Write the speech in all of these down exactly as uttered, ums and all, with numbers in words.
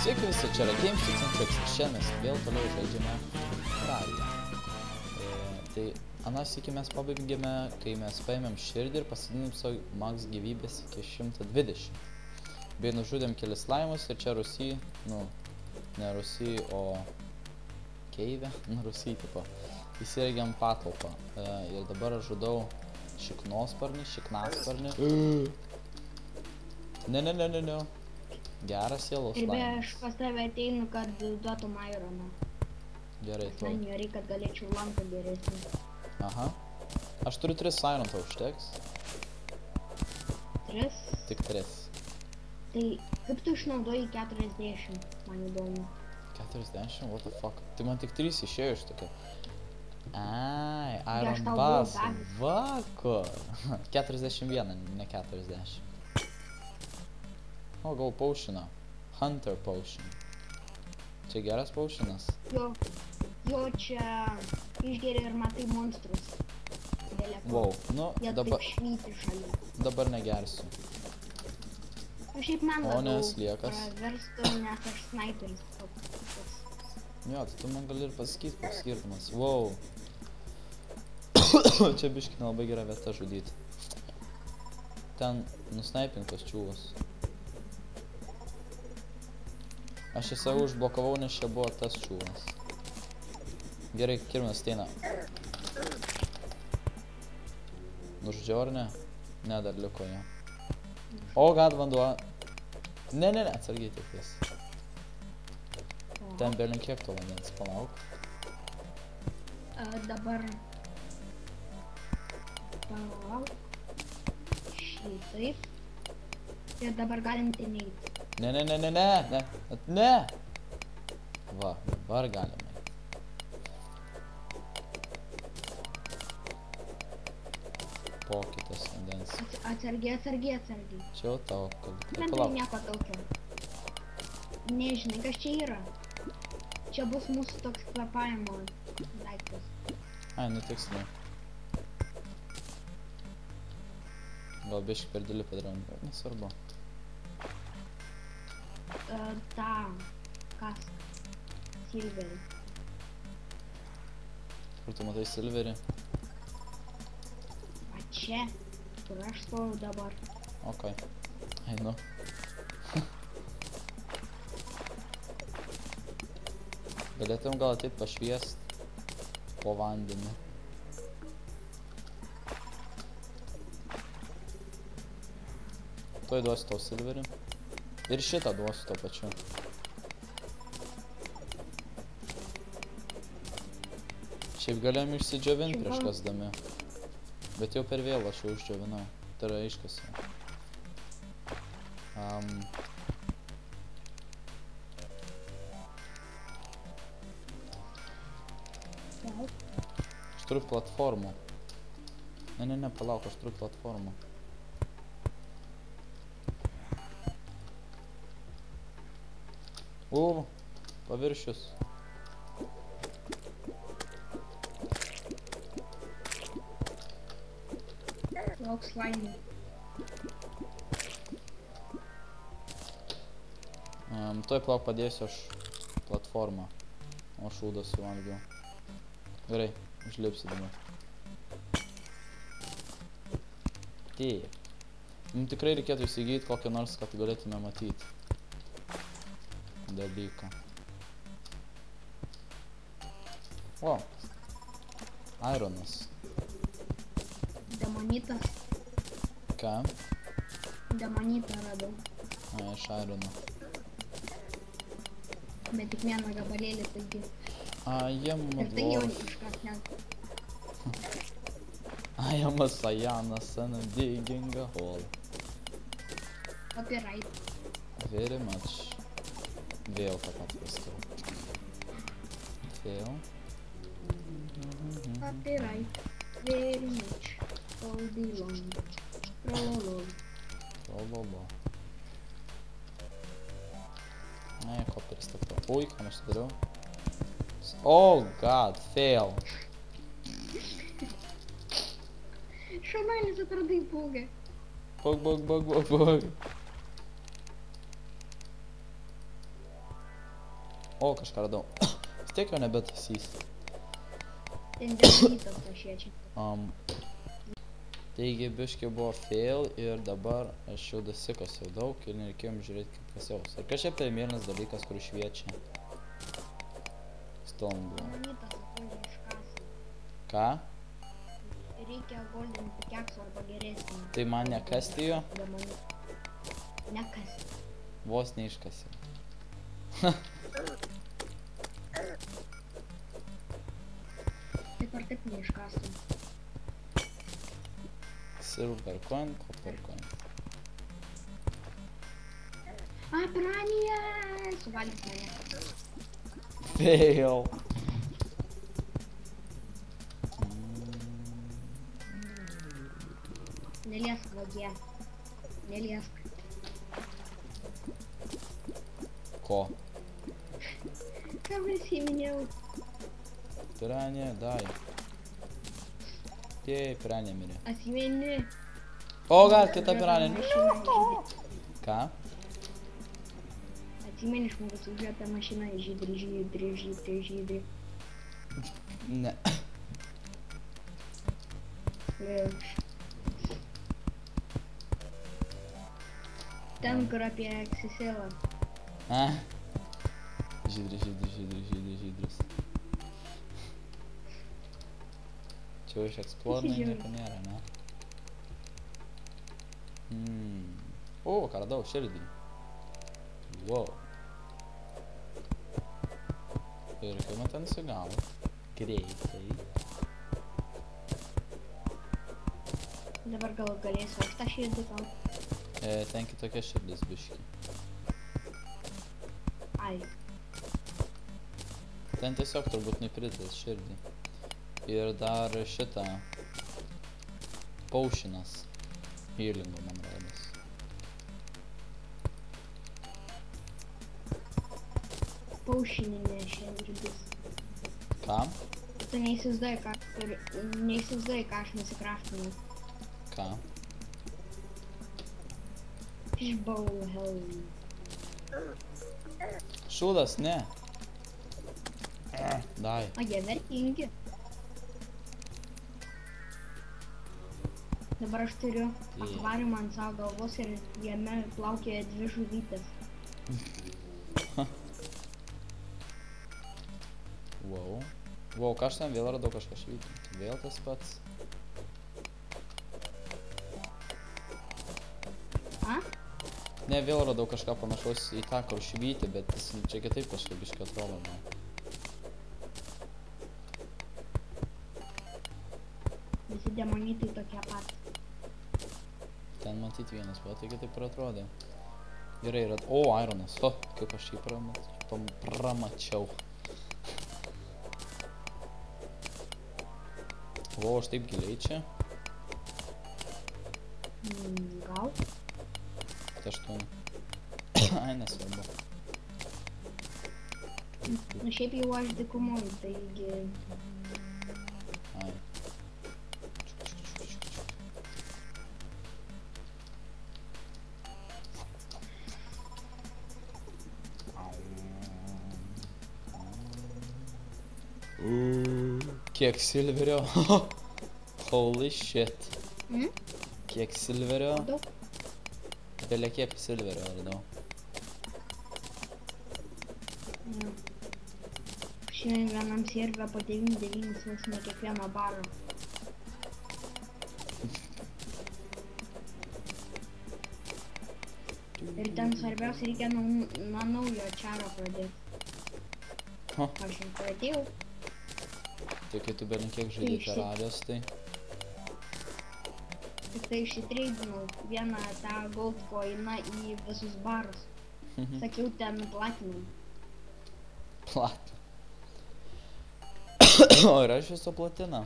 Sveiki visi, čia yra Games Centrix. Šiandien mes vėl toliau žaidžiame Rallyje. E, tai anas iki mes pabaigėme, kai mes paėmėm širdį ir pasidinėm savo max gyvybės iki šimto dvidešimt. Bei nužudėm kelis laimus ir čia Rusy, nu, ne Rusy, o Keivė, nu Rusy tipo. Įsirėgiam patalpą. E, ir dabar aš žudau šiknosparnį, šiknasparnį. Ne, ne, ne, ne, ne. Geras sielos ir be laimas. aš pas tave ateinu, kad duotum ironą. Gerai, tu. Man jo reikia, kad galėčiau lanką geresnį. Aha. Aš turiu tris iron, tau užteks? Tris? Tik tris. Tai kaip tu išnaudoji keturiasdešimt, man įdomu. keturiasdešimt? What the fuck? Tai man tik trys išėjo iš tokio. Ai, aš iron tau bass. buvau davęs. Vako. keturiasdešimt vienas, ne keturiasdešimt. O, gal potioną. Hunter potion. Čia geras potionas? Jo, jo čia išgeri ir matai monstrus. Wow, nu, Jie dabar, taip švyti šalia. dabar negersiu. O šiaip man O, labiau nes liekas. praverstų, nes aš sniperis. Jo, tai tu man gali ir pasakyti, koks skirtumas. Wow. Čia biški nelabai gera vieta žudyti. Ten nusnaipintos čiūvos. Aš į save užblokavau, nes čia buvo tas čiūvas. Gerai, kirminas ateina. Nužudžiau ar ne? Ne, dar liko jo. O, gad vanduo. Ne, ne, ne, atsargiai tik jis. Ten belin kiek to vandens, palauk. Uh, dabar... Palauk. Šitaip. Ir dabar galim ten eiti. Ne, ne, ne, ne, ne, ne, ne. Va, dabar galime. Pokytas vandens. Atsargiai, atsargiai, atsargiai. Čia jau tau, kad... Bent tai nieko tokio. Nežinai, kas čia yra. Čia bus mūsų toks kvepavimo daiktas. Ai, nu tiksliai. Gal biški per dėlį padarom, bet nesvarbu. Uh, tą kaską. Silverį. Kur tu matai silverį? Va čia, kur aš stoviu dabar. Ok. Einu. Galėtum gal ateit pašviest po vandenį. Tuoj duosiu tau silverį. Ir šitą duosiu to pačiu. Šiaip galėjom išsidžiovint prieš kasdami. Bet jau per vėl aš jau išdžiovinau. Tai yra iškasi. Um. Aš turiu platformų. Ne, ne, ne, palauk, aš turiu platformų. U, paviršius. Lauk slaimų. Um, tuoj plauk padėsiu aš platformą. O šūdą suvalgiau. Gerai, užlipsi dabar. Taip. Mums tikrai reikėtų įsigyti kokią nors, kad galėtume matyti dalyką. O, ironas. Demonitas. Ką? Demonitą radau. A, iš irono. Bet tik vieną gabalėlį, taigi. I am a Ir tai jau dwarf. kažkas net. I am a Sayanas and I'm digging a hole. Copyright. Very much. Vėl tą pat paskiau. Vėl. Copyright. Very much. All day long. Prololol. Lololo. Ne, koperis taip to. Ui, ką aš dariau? Oh god, fail. Šaunuolis atradai bugą. Bug, bug, bug, bug, bug. O, kažką radau. Vis tiek jau nebetasys. Ten dėl rytos to šviečia. Um, taigi biški buvo fail ir dabar aš jau dasikasiau daug ir nereikėjom žiūrėti kaip kasiaus. Ir kažkaip tai mėlynas dalykas, kur šviečia. Stone buvo. Manytas atrodė iškasą. Ką? Reikia golden pickaxe arba geresnį. Tai man nekasti jo? Nekasti. Vos neiškasiau. Taip ar taip neiškastum. Silver coin, copper coin. A, piranija! Suvalgys mane. Fail. Neliesk vagie. Neliesk. Ko? Ką prisiminiau? Piranė, dai. Tie piranė mirė. Asmeni. O, gal kita piranė. Ką? Atsimeni žmogus užėjo tą mašiną žydri, žydri, žydri, žydri. Ne. Ten, kur apie Xiselą. A? Žydri, žydri, žydri, žydri, žydris. Čia jau iš eksplornai nieko nėra, ne? Hmm. O, ką radau, širdį. Wow. Ir kai man ten įsigavo. Greitai. Dabar gal galėsiu aš tą širdį tau. E, ten kitokia širdis biški. Ai. Ten tiesiog turbūt nupritęs širdį. Ir dar šitą paušinas healingo, man rodos. Paušininė širdis. Kam? Tu neįsivaizduoji, ką, neįsivaizduoji, ką aš nusikraftinau. Ką? Fishbowl hell. Šūdas, ne. Dai. O jie vertingi. Dabar aš turiu akvariumą ant savo galvos ir jame plaukioja dvi žuvytės. Wow. Wow, ką aš ten vėl radau kažką švyti. Vėl tas pats. A? Ne, vėl radau kažką panašaus į tą, kur švyti, bet jis čia kitaip kažkaip biškai atrodo. Man. Visi demonitai tokie pat. Ten matyt vienas buvo, taigi taip ir atrodė. Gerai, rad... O, ironas. O, kaip aš jį pramat... pam... pramačiau. O, aš taip giliai čia. Mm, gal? Tai aštuoni. Ai, nesvarbu. Nu šiaip jau aš dykumoj, taigi... Ai. Kiek silverio? Holy shit. Mm? Kiek silverio? Daug? Belia kiek silverio radau. Ja. Šiandien vienam servė po devyni devynis vos ne kiekvieno baro. Ir ten svarbiausia reikia nuo, nuo naujo čaro pradėti. Ha. Aš jau pradėjau. Tai kai tu belin kiek žaidži Taip, Terrarijos, tai... Tik tai išsitreidinau vieną tą gold coiną į visus barus. Mhm. Sakiau ten platinum. Plat. O yra iš viso platina?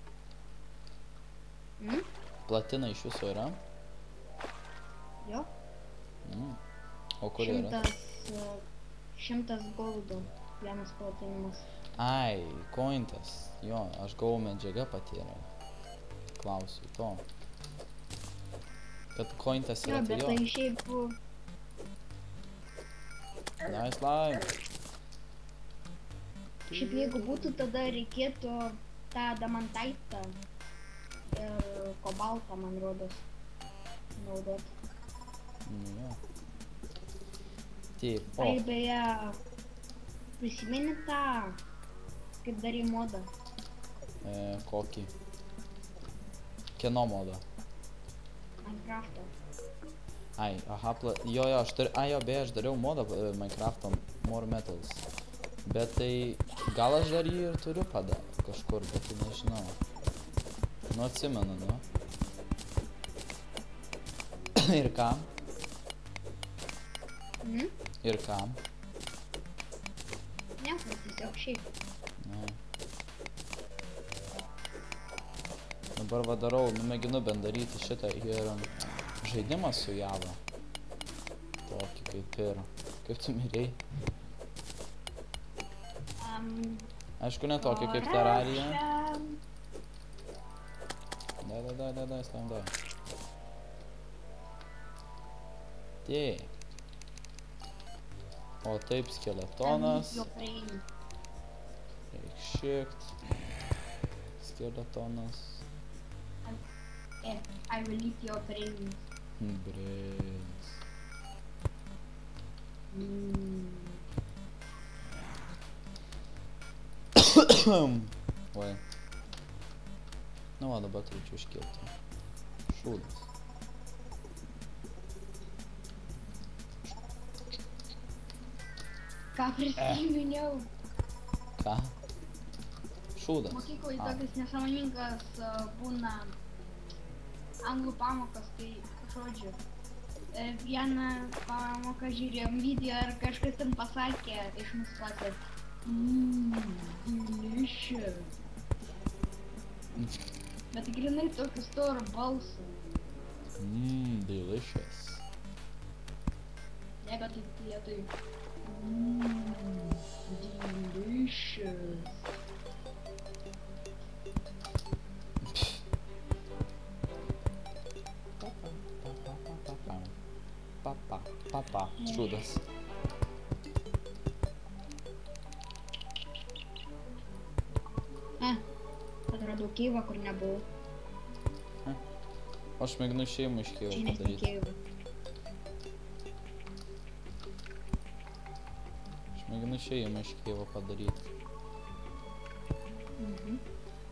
Mm? Platina iš viso yra? Jo. Mm. O kur yra? Šimtas, uh, šimtas goldo. Vienas platinimas. Ai, kointas. Jo, aš gavau medžiagą patyrę. Klausiu to. Kad kointas Jo, yra, tai bet jo. tai šiaip... Nice line. Šiaip jeigu būtų, tada reikėtų tą damantaitą ir kobaltą, man rodos, naudoti. Nu jo. Taip, o. Ai, beje, prisimeni tą, kaip darė modą? E, kokį? Kieno modą? Minecraft'o. Ai, aha, pla... jo, jo, aš dar... Ai, jo, beje, aš dariau modą e, Minecraft'o More Metals. Bet tai... Gal aš dar jį ir turiu pada kažkur, bet tai nežinau. Nu, atsimenu, nu. Ir kam? Mhm. Ir kam? Nieko, tiesiog šiaip. Ne. Dabar va darau, nu mėginu bent daryti šitą ir žaidimą su Java. Tokį kaip ir... Kaip tu mirei? Um, Aišku, ne tokį kaip Terraria. Dai, dai, dai, dai, dai, slam, dai. Tie. O taip skeletonas. Reik shift. Skeletonas. I will eat your brains. Brains. Mm. Oi. Nu va, dabar turiu iškilti. Šūdas. Ką prisiminiau? Ką? Šūdas. Mokykloje tokias nesąmoningas uh, būna anglų pamokas, tai žodžiu. E, vieną pamoką žiūrėjom video ir kažkas ten pasakė iš mūsų klasės. Mmm, delicious. Bet grinai tokiu storu balsu. Mmm, delicious. Ne, bet taip lietai. Mmm, delicious. Papa, papa, šūdas. E, atradau keivą, kur nebuvau. Aš mėginu šeimą iš Kievo Čia net ne padaryti. keivą. Aš mėginu šeimą iš Kievo padaryti. Mhm.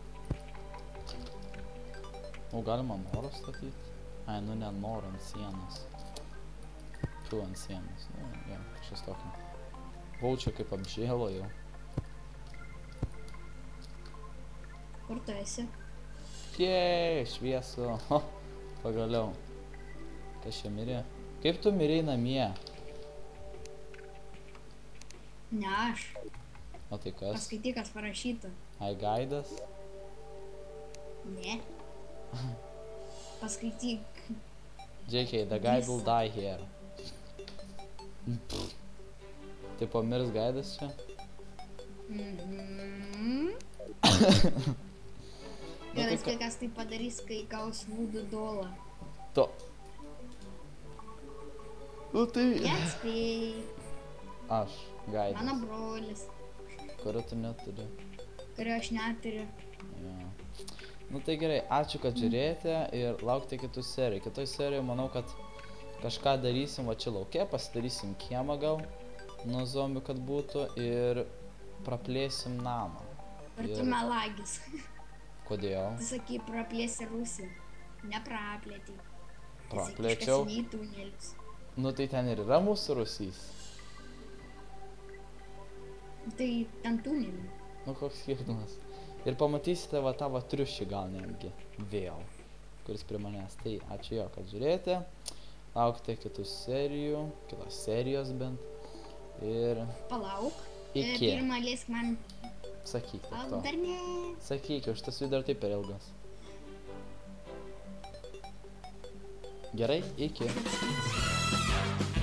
O galima norą statyti? Ai, nu ne norą ant sienos. Tu ant sienos. Nu, jo, kažkas tokio. Buvau čia kaip apžėlo jau. Kur tu esi? Jei, šviesu. Ho, pagaliau. Kas čia mirė? Kaip tu mirei namie? Ne aš. O tai kas? Paskaityk, kas parašyta. Ai, gaidas? Ne. Paskaityk. J K, the guide will die here. Tai pamirs gaidas čia? Mhm. Nu, tai Geras ka- kas tai padarys, kai gaus voodoo dolą. To. Nu tai... Nespėjai. Aš, gaidas. Mano brolis, Kurio tu neturi. kurio aš neturiu. Jo. Nu tai gerai, ačiū, kad žiūrėjote ir laukite kitų serijų. Kitoj serijoj manau, kad kažką darysim va čia lauke, pasidarysim kiemą gal, nuo zombių kad būtų ir praplėsim namą. Ir tu Ir- melagis. Kodėl? Tu sakai, praplėsi Rusiją. Nepraplėti. Praplėčiau. Į tunelius. Nu tai ten ir yra mūsų Rusys. Tai ten tunelių. Nu koks skirtumas. Ir pamatysite va tą va triušį gal netgi. Vėl. Kuris prie manęs. Tai ačiū jo, kad žiūrėjote. Laukite kitų serijų. Kitos serijos bent. Ir Palauk. E, iki. Pirmą leisk man. Sakyk tik Palauk, to. dar ne. Sakyk, už tas video ir taip per ilgas. Gerai, iki.